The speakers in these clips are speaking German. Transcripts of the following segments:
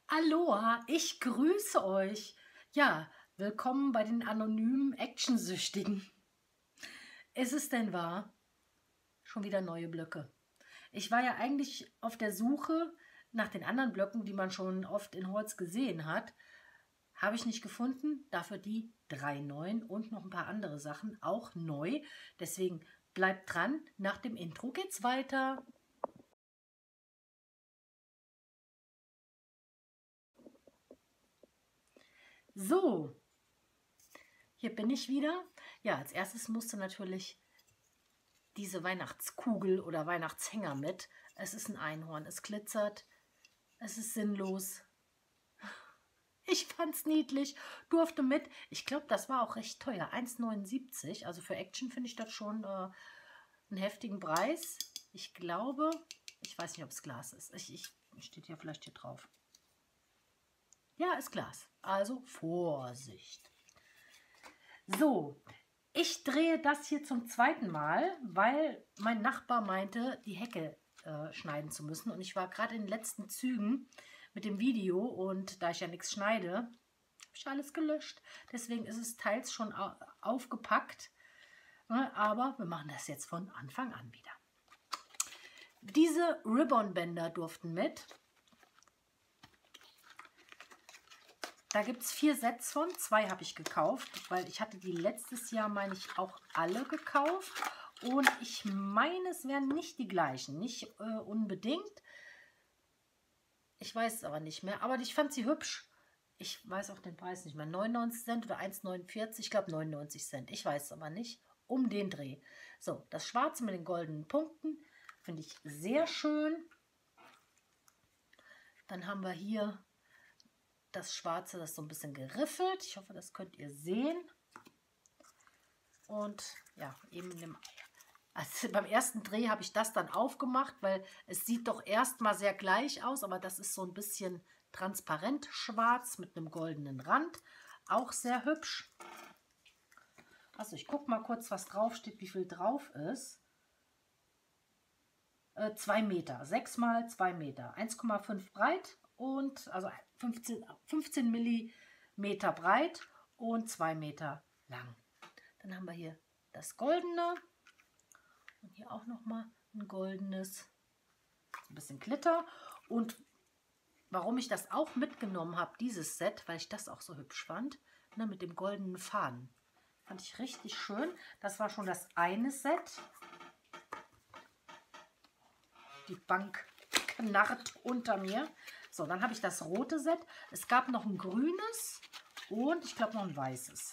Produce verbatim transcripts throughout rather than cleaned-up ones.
Aloha, ich grüße euch. Ja, willkommen bei den anonymen Actionsüchtigen. Ist es denn wahr? Schon wieder neue Blöcke. Ich war ja eigentlich auf der Suche nach den anderen Blöcken, die man schon oft in Holz gesehen hat. Habe ich nicht gefunden, dafür die drei neuen und noch ein paar andere Sachen, auch neu. Deswegen bleibt dran, nach dem Intro geht's weiter. So, hier bin ich wieder. Ja, als erstes musste natürlich diese Weihnachtskugel oder Weihnachtshänger mit. Es ist ein Einhorn, es glitzert, es ist sinnlos. Ich fand's niedlich, durfte mit. Ich glaube, das war auch recht teuer, eins neunundsiebzig. Also für Action finde ich das schon äh, einen heftigen Preis. Ich glaube, ich weiß nicht, ob es Glas ist. Ich, ich steht ja vielleicht hier drauf. Ja, ist Glas. Also Vorsicht. So, ich drehe das hier zum zweiten Mal, weil mein Nachbar meinte, die Hecke äh, schneiden zu müssen. Und ich war gerade in den letzten Zügen mit dem Video und da ich ja nichts schneide, habe ich alles gelöscht. Deswegen ist es teils schon au aufgepackt. Ne, aber wir machen das jetzt von Anfang an wieder. Diese Ribbon-Bänder durften mit. Da gibt es vier Sets von, zwei habe ich gekauft, weil ich hatte die letztes Jahr, meine ich, auch alle gekauft. Und ich meine, es wären nicht die gleichen, nicht äh, unbedingt. Ich weiß es aber nicht mehr, aber ich fand sie hübsch. Ich weiß auch den Preis nicht mehr, neunundneunzig Cent oder eins neunundvierzig, ich glaube neunundneunzig Cent, ich weiß es aber nicht, um den Dreh. So, das Schwarze mit den goldenen Punkten finde ich sehr schön. Dann haben wir hier das Schwarze, das ist so ein bisschen geriffelt. Ich hoffe, das könnt ihr sehen. Und ja, eben in dem, also beim ersten Dreh habe ich das dann aufgemacht, weil es sieht doch erstmal sehr gleich aus, aber das ist so ein bisschen transparent schwarz mit einem goldenen Rand. Auch sehr hübsch. Also ich gucke mal kurz, was drauf steht, wie viel drauf ist. Äh, zwei Meter, sechs mal zwei Meter, eins Komma fünf breit und also fünfzehn, fünfzehn Millimeter breit und zwei Meter lang. Dann haben wir hier das Goldene und hier auch noch mal ein goldenes, ein bisschen Glitter. Und warum ich das auch mitgenommen habe, dieses Set, weil ich das auch so hübsch fand, ne, mit dem goldenen Faden. Fand ich richtig schön. Das war schon das eine Set. Die Bank knarrt unter mir. So, dann habe ich das rote Set. Es gab noch ein grünes und ich glaube noch ein weißes.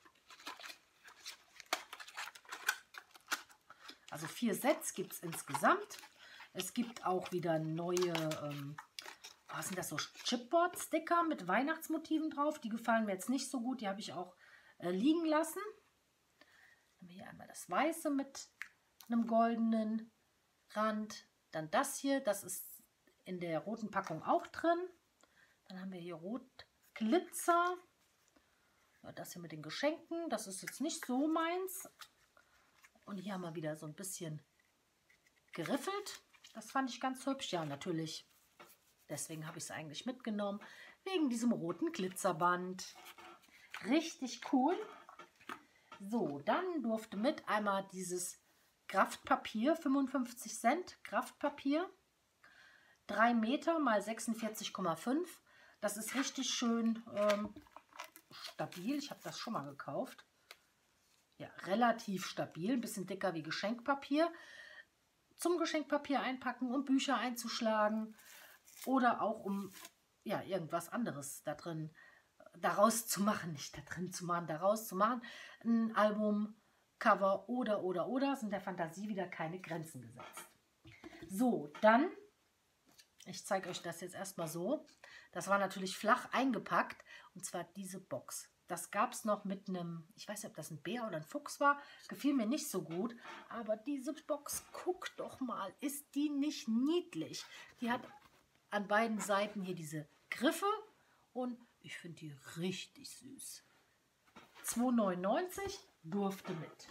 Also vier Sets gibt es insgesamt. Es gibt auch wieder neue, ähm, was sind das, so Chipboard-Sticker mit Weihnachtsmotiven drauf. Die gefallen mir jetzt nicht so gut. Die habe ich auch äh, liegen lassen. Dann haben wir hier einmal das Weiße mit einem goldenen Rand. Dann das hier, das ist in der roten Packung auch drin. Dann haben wir hier Rot-Glitzer. Ja, das hier mit den Geschenken, das ist jetzt nicht so meins. Und hier haben wir wieder so ein bisschen geriffelt. Das fand ich ganz hübsch. Ja, natürlich. Deswegen habe ich es eigentlich mitgenommen. Wegen diesem roten Glitzerband. Richtig cool. So, dann durfte mit einmal dieses Kraftpapier, fünfundfünfzig Cent Kraftpapier, drei Meter mal sechsundvierzig Komma fünf. Das ist richtig schön ähm, stabil. Ich habe das schon mal gekauft. Ja, relativ stabil, ein bisschen dicker wie Geschenkpapier. Zum Geschenkpapier einpacken, um Bücher einzuschlagen oder auch um ja, irgendwas anderes da drin, daraus zu machen, nicht da drin zu machen, daraus zu machen. Ein Album, Cover oder, oder, oder, sind der Fantasie wieder keine Grenzen gesetzt. So, dann, ich zeige euch das jetzt erstmal so. Das war natürlich flach eingepackt und zwar diese Box. Das gab es noch mit einem, ich weiß nicht, ob das ein Bär oder ein Fuchs war, gefiel mir nicht so gut. Aber diese Box, guck doch mal, ist die nicht niedlich? Die hat an beiden Seiten hier diese Griffe und ich finde die richtig süß. zwei neunundneunzig durfte mit.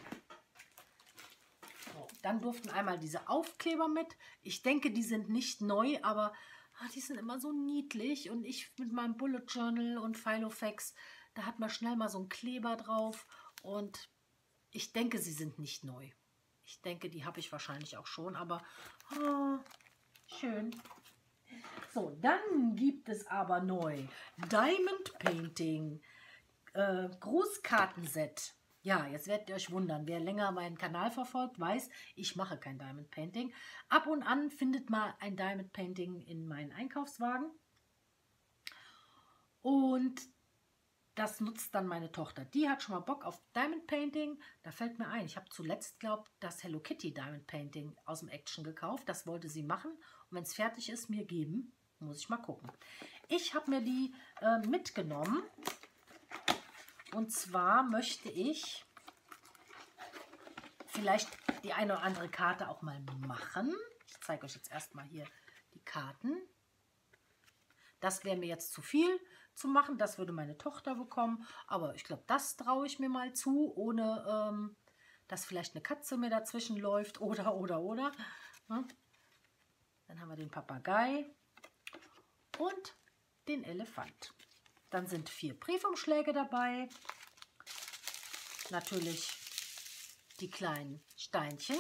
So, dann durften einmal diese Aufkleber mit. Ich denke, die sind nicht neu, aber Ah, die sind immer so niedlich und ich mit meinem Bullet Journal und Filofax, da hat man schnell mal so einen Kleber drauf und ich denke, sie sind nicht neu. Ich denke, die habe ich wahrscheinlich auch schon, aber ah, schön. So, dann gibt es aber neu Diamond Painting äh, Grußkartenset. Ja, jetzt werdet ihr euch wundern, wer länger meinen Kanal verfolgt, weiß, ich mache kein Diamond Painting. Ab und an findet mal ein Diamond Painting in meinen Einkaufswagen. Und das nutzt dann meine Tochter. Die hat schon mal Bock auf Diamond Painting. Da fällt mir ein, ich habe zuletzt, glaube ich, das Hello Kitty Diamond Painting aus dem Action gekauft. Das wollte sie machen. Und wenn es fertig ist, mir geben. Muss ich mal gucken. Ich habe mir die äh, mitgenommen. Und zwar möchte ich vielleicht die eine oder andere Karte auch mal machen. Ich zeige euch jetzt erstmal hier die Karten. Das wäre mir jetzt zu viel zu machen. Das würde meine Tochter bekommen. Aber ich glaube, das traue ich mir mal zu, ohne ähm, dass vielleicht eine Katze mir dazwischen läuft. Oder, oder, oder. Ja. Dann haben wir den Papagei und den Elefant. Dann sind vier Briefumschläge dabei. Natürlich die kleinen Steinchen.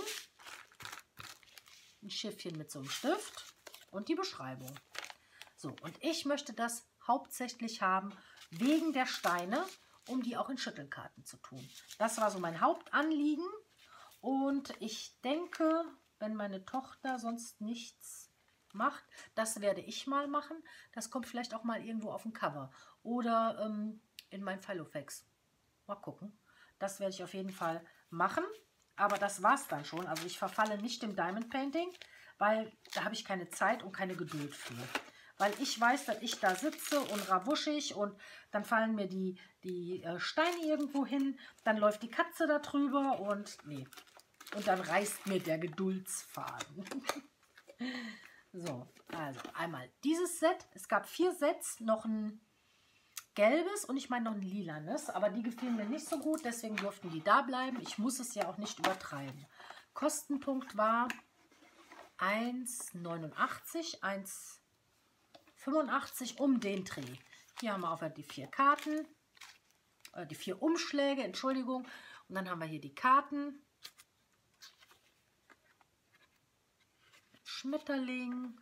Ein Schiffchen mit so einem Stift und die Beschreibung. So, und ich möchte das hauptsächlich haben wegen der Steine, um die auch in Schüttelkarten zu tun. Das war so mein Hauptanliegen. Und ich denke, wenn meine Tochter sonst nichts macht, das werde ich mal machen. Das kommt vielleicht auch mal irgendwo auf dem Cover oder ähm, in mein Filofax. Mal gucken. Das werde ich auf jeden Fall machen. Aber das war es dann schon. Also ich verfalle nicht dem Diamond Painting, weil da habe ich keine Zeit und keine Geduld für. Weil ich weiß, dass ich da sitze und rabuschig und dann fallen mir die, die äh, Steine irgendwo hin. Dann läuft die Katze da drüber und nee. Und dann reißt mir der Geduldsfaden. So, also einmal dieses Set. Es gab vier Sets, noch ein gelbes und ich meine noch ein lilanes, aber die gefielen mir nicht so gut, deswegen durften die da bleiben. Ich muss es ja auch nicht übertreiben. Kostenpunkt war eins neunundachtzig, eins fünfundachtzig um den Dreh. Hier haben wir auch die vier Karten, äh, die vier Umschläge, Entschuldigung. Und dann haben wir hier die Karten. Schmetterling.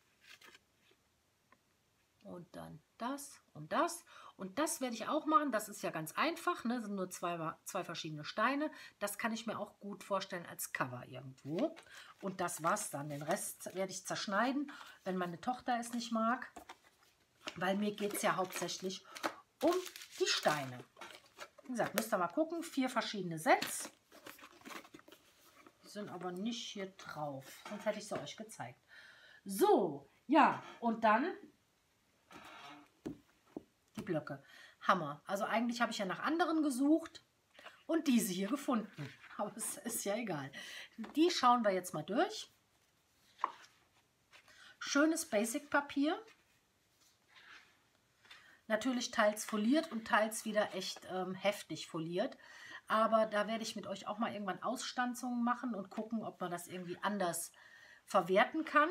Und dann das und das. Und das werde ich auch machen. Das ist ja ganz einfach. Ne? Das sind nur zwei, zwei verschiedene Steine. Das kann ich mir auch gut vorstellen als Cover irgendwo. Und das war's dann. Den Rest werde ich zerschneiden, wenn meine Tochter es nicht mag. Weil mir geht es ja hauptsächlich um die Steine. Wie gesagt, müsst ihr mal gucken. Vier verschiedene Sets. Die sind aber nicht hier drauf. Sonst hätte ich sie euch gezeigt. So, ja. Und dann die Blöcke. Hammer. Also eigentlich habe ich ja nach anderen gesucht und diese hier gefunden. Aber es ist ja egal. Die schauen wir jetzt mal durch. Schönes Basic-Papier. Natürlich teils foliert und teils wieder echt ähm, heftig foliert. Aber da werde ich mit euch auch mal irgendwann Ausstanzungen machen und gucken, ob man das irgendwie anders verwerten kann.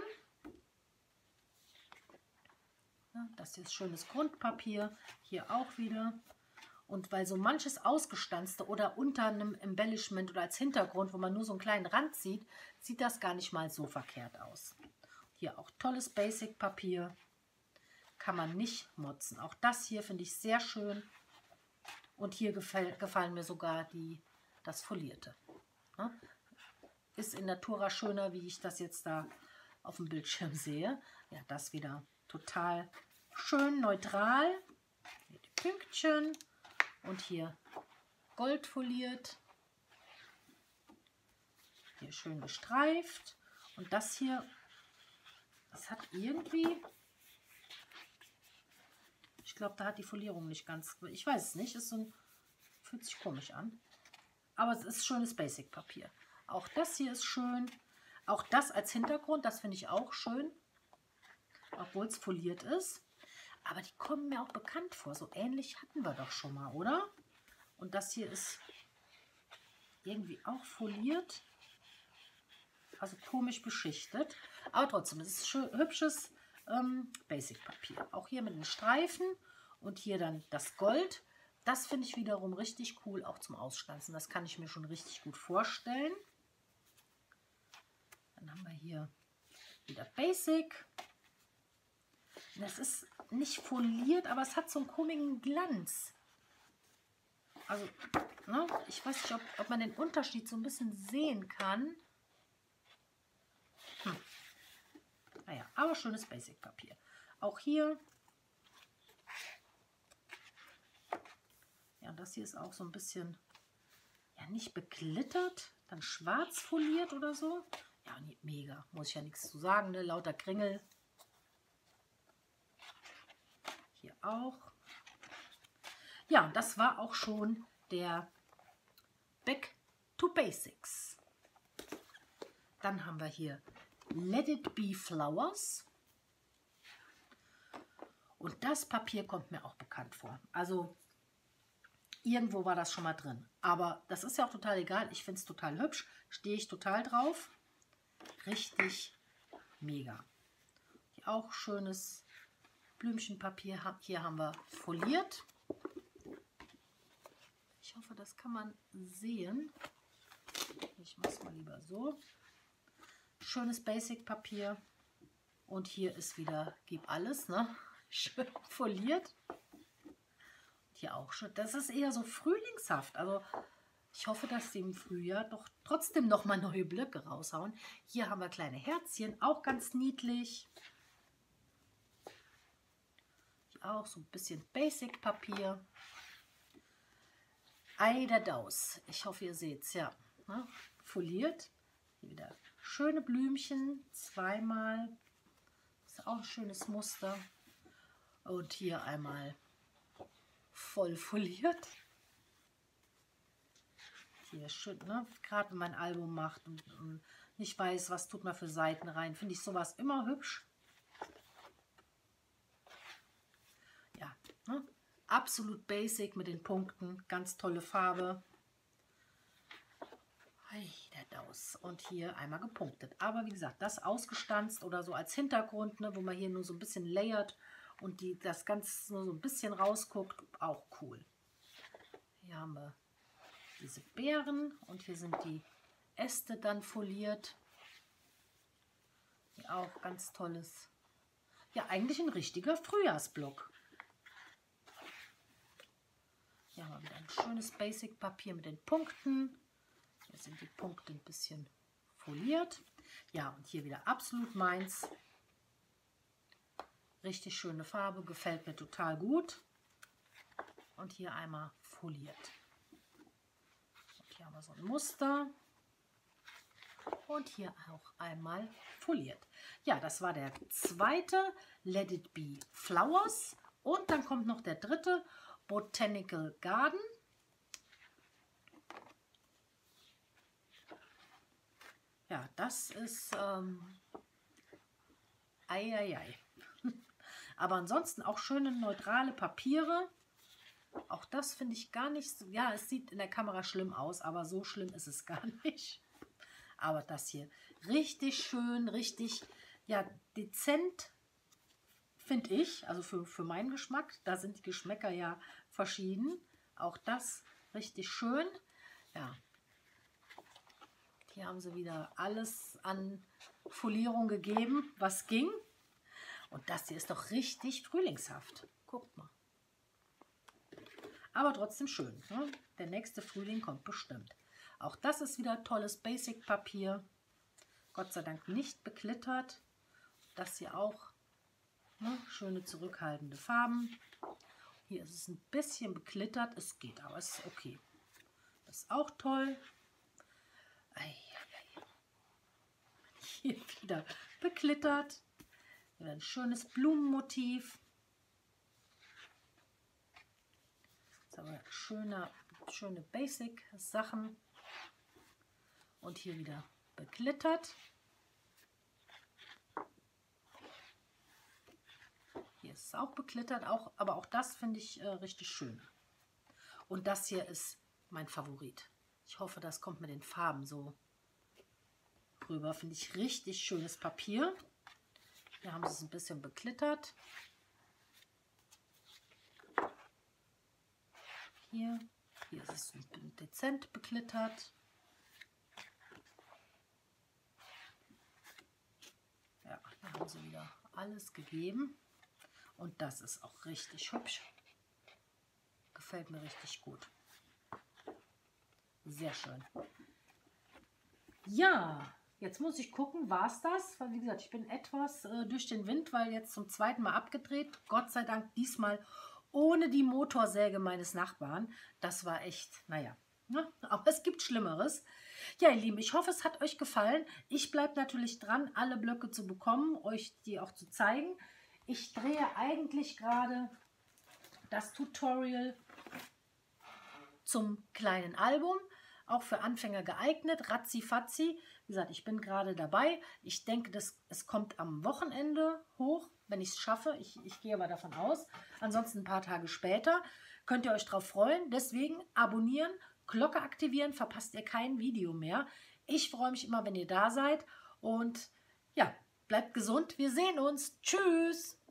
Das hier ist schönes Grundpapier, hier auch wieder. Und weil so manches ausgestanzte oder unter einem Embellishment oder als Hintergrund, wo man nur so einen kleinen Rand sieht, sieht das gar nicht mal so verkehrt aus. Hier auch tolles Basic-Papier, kann man nicht motzen. Auch das hier finde ich sehr schön. Und hier gefällt, gefallen mir sogar die, das Folierte. Ja? Ist in Natura schöner, wie ich das jetzt da auf dem Bildschirm sehe. Ja, das wieder total schön neutral. Hier die Pünktchen und hier Gold foliert. Hier schön gestreift. Und das hier, das hat irgendwie, ich glaube, da hat die Folierung nicht ganz, ich weiß es nicht, ist so ein, fühlt sich komisch an. Aber es ist schönes Basic-Papier. Auch das hier ist schön. Auch das als Hintergrund, das finde ich auch schön. Obwohl es foliert ist. Aber die kommen mir auch bekannt vor. So ähnlich hatten wir doch schon mal, oder? Und das hier ist irgendwie auch foliert. Also komisch beschichtet. Aber trotzdem, es ist schön, hübsches ähm, Basic Papier. Auch hier mit den Streifen und hier dann das Gold. Das finde ich wiederum richtig cool, auch zum Ausstanzen. Das kann ich mir schon richtig gut vorstellen. Dann haben wir hier wieder Basic. Das ist nicht foliert, aber es hat so einen komischen Glanz. Also, ne, ich weiß nicht, ob, ob man den Unterschied so ein bisschen sehen kann. Hm. Naja, aber schönes Basic-Papier. Auch hier. Ja, das hier ist auch so ein bisschen, ja, nicht beglittert, dann schwarz foliert oder so. Ja, nee, mega. Muss ich ja nichts zu sagen, ne? Lauter Kringel. Hier auch. Ja, das war auch schon der Back to Basics. Dann haben wir hier Let It Be Flowers. Und das Papier kommt mir auch bekannt vor. Also irgendwo war das schon mal drin. Aber das ist ja auch total egal. Ich finde es total hübsch. Stehe ich total drauf. Richtig mega. Hier auch schönes Blümchenpapier. Hier haben wir foliert. Ich hoffe, das kann man sehen. Ich mache es mal lieber so. Schönes Basic-Papier. Und hier ist wieder, gib alles, ne? Schön foliert. Hier auch schon. Das ist eher so frühlingshaft. Also ich hoffe, dass sie im Frühjahr doch trotzdem noch mal neue Blöcke raushauen. Hier haben wir kleine Herzchen, auch ganz niedlich. Hier auch so ein bisschen Basic-Papier. Eiderdaus. Ich hoffe, ihr seht es, ja. Ne? Foliert. Hier wieder schöne Blümchen. Zweimal. Ist auch ein schönes Muster. Und hier einmal voll foliert. Hier schön, ne? Gerade wenn man ein Album macht und, und nicht weiß, was tut man für Seiten rein, finde ich sowas immer hübsch. Ja, ne? Absolut basic mit den Punkten, ganz tolle Farbe. Eiderdaus. Und hier einmal gepunktet. Aber wie gesagt, das ausgestanzt oder so als Hintergrund, ne, wo man hier nur so ein bisschen layert und die, das Ganze nur so ein bisschen rausguckt, auch cool. Hier haben wir diese Beeren und hier sind die Äste dann foliert. Hier auch ganz tolles, ja eigentlich ein richtiger Frühjahrsblock. Hier haben wir wieder ein schönes Basic-Papier mit den Punkten. Hier sind die Punkte ein bisschen foliert. Ja, und hier wieder absolut meins. Richtig schöne Farbe, gefällt mir total gut. Und hier einmal foliert. Und hier haben wir so ein Muster. Und hier auch einmal foliert. Ja, das war der zweite Let It Be Flowers. Und dann kommt noch der dritte Botanical Garden. Ja, das ist ähm, ei, ei, ei. Aber ansonsten auch schöne neutrale Papiere. Auch das finde ich gar nicht so, ja, es sieht in der Kamera schlimm aus, aber so schlimm ist es gar nicht. Aber das hier richtig schön, richtig, ja, dezent, finde ich, also für, für meinen Geschmack. Da sind die Geschmäcker ja verschieden. Auch das richtig schön. Ja. Hier haben sie wieder alles an Folierung gegeben, was ging. Und das hier ist doch richtig frühlingshaft. Guckt mal. Aber trotzdem schön. Ne? Der nächste Frühling kommt bestimmt. Auch das ist wieder tolles Basic-Papier. Gott sei Dank nicht beklittert. Das hier auch. Ne? Schöne zurückhaltende Farben. Hier ist es ein bisschen beklittert. Es geht, aber es ist okay. Das ist auch toll. Hier wieder beklittert. Wieder ein schönes Blumenmotiv. Das ist aber schöne, schöne Basic-Sachen. Und hier wieder beklittert. Hier ist es auch beklittert, auch, aber auch das finde ich äh, richtig schön. Und das hier ist mein Favorit. Ich hoffe, das kommt mit den Farben so rüber. Finde ich richtig schönes Papier. Hier haben sie es ein bisschen beklittert. Hier, hier ist es dezent beklittert. Ja, da haben sie wieder alles gegeben. Und das ist auch richtig hübsch. Gefällt mir richtig gut. Sehr schön. Ja, jetzt muss ich gucken, war es das? Weil wie gesagt, ich bin etwas äh, durch den Wind, weil jetzt zum zweiten Mal abgedreht. Gott sei Dank diesmal ohne die Motorsäge meines Nachbarn. Das war echt, naja, ne? Aber es gibt Schlimmeres. Ja, ihr Lieben, ich hoffe, es hat euch gefallen. Ich bleibe natürlich dran, alle Blöcke zu bekommen, euch die auch zu zeigen. Ich drehe eigentlich gerade das Tutorial zum kleinen Album, auch für Anfänger geeignet, ratzi-fatzi. Wie gesagt, ich bin gerade dabei. Ich denke, das, es kommt am Wochenende hoch, wenn ich es schaffe. Ich, ich gehe aber davon aus. Ansonsten ein paar Tage später. Könnt ihr euch drauf freuen. Deswegen abonnieren, Glocke aktivieren, verpasst ihr kein Video mehr. Ich freue mich immer, wenn ihr da seid. Und ja, bleibt gesund. Wir sehen uns. Tschüss.